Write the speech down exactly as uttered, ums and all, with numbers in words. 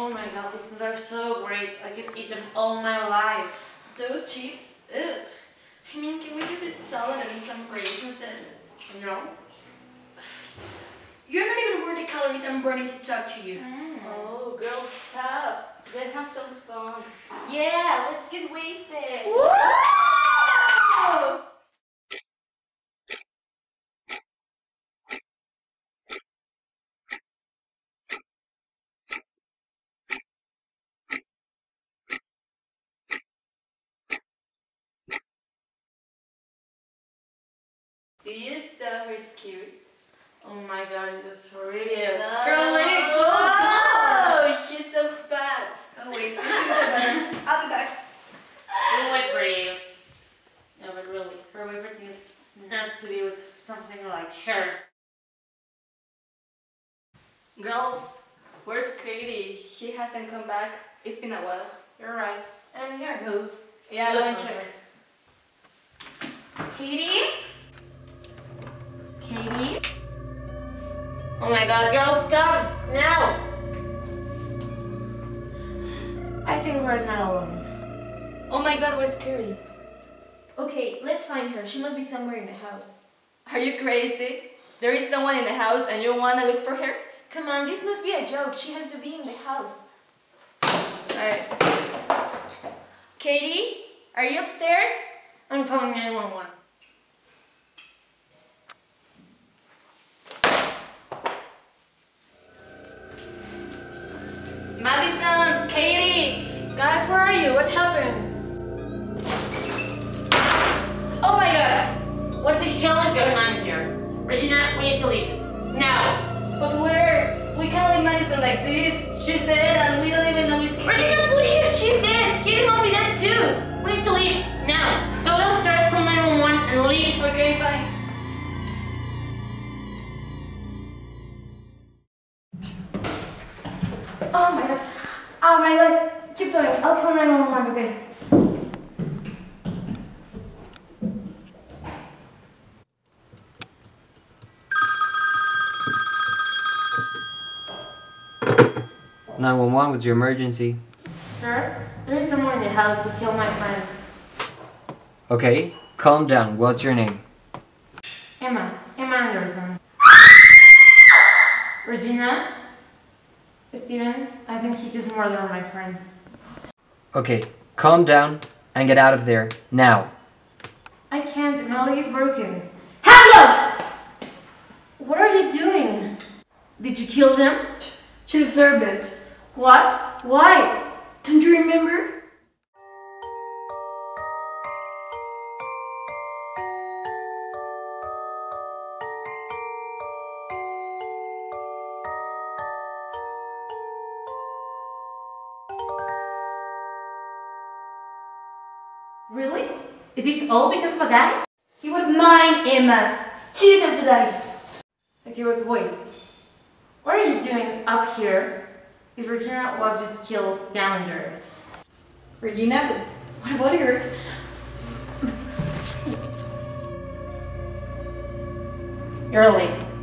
Oh my god, these ones are so great. I could eat them all my life. Those chips? Ugh. I mean, can we just eat salad and some gravy instead? No? You're not even worth the calories I'm burning to talk to you. Mm. Oh, girls, stop. Let's have some fun. Yeah, let's get wasted. Woo! Do you saw her cute? Oh my god, it was really a... Girl, like, so oh, she's so fat. Oh wait, I'll be back. We'll wait for you. No, but really, her favorite thing is not to be with something like her. Girls, where's Katie? She hasn't come back. It's been a while. You're right. I'm here, who? Yeah, Look go and for check. her. Katie? Katie? Oh my god, girls, come! Now! I think we're not alone. Oh my god, where's Katie? Okay, let's find her. She must be somewhere in the house. Are you crazy? There is someone in the house and you wanna look for her? Come on, this must be a joke. She has to be in the house. Alright. Katie, are you upstairs? I'm calling nine one one. Madison! Katie! Guys, where are you? What happened? Oh my god! What the hell is going on here? Regina, we need to leave. Now! But where? We can't leave Madison like this. She's dead and we don't even know it's Katie. Regina, please! She's dead! Katie must be dead too! We need to leave now! Go downstairs, call nine one one and leave! Okay, fine. Oh my god. Oh my god. Keep going. I'll call nine one one, okay? nine one one, what's your emergency? Sir, there is someone in the house who killed my friends. Okay, calm down. What's your name? Emma. Emma Anderson. Regina? Steven, I think he just murdered my friend. Okay, calm down and get out of there, now. I can't, my leg is broken. Hand up! What are you doing? Did you kill them? She deserved it. What? Why? Don't you remember? Really? Is this all because of a guy? He was mine, Emma. She deserved to die. Okay, wait, wait. What are you doing up here if Regina was just killed down there? Regina, but what about her? You're late.